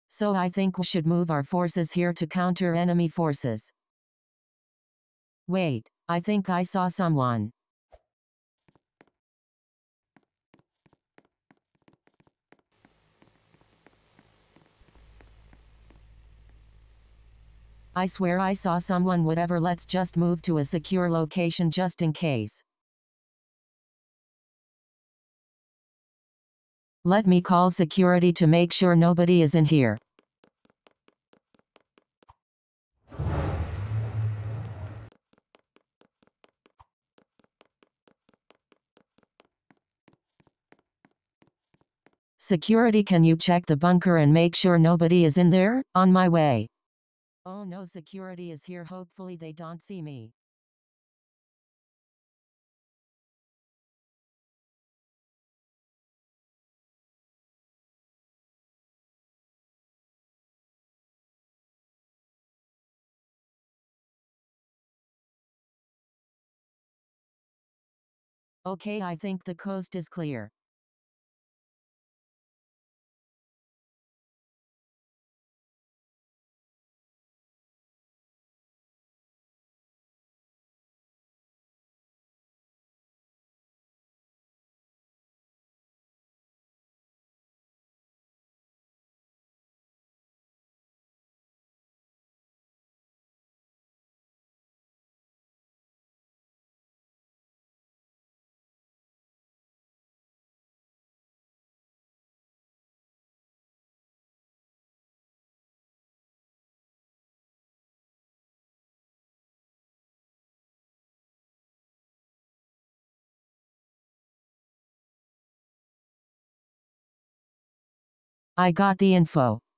So I think we should move our forces here to counter enemy forces. Wait, I think I saw someone. I swear I saw someone. Whatever, let's just move to a secure location just in case. Let me call security to make sure nobody is in here. Security, can you check the bunker and make sure nobody is in there? On my way. Oh no, security is here. Hopefully they don't see me. Okay, I think the coast is clear. I got the info.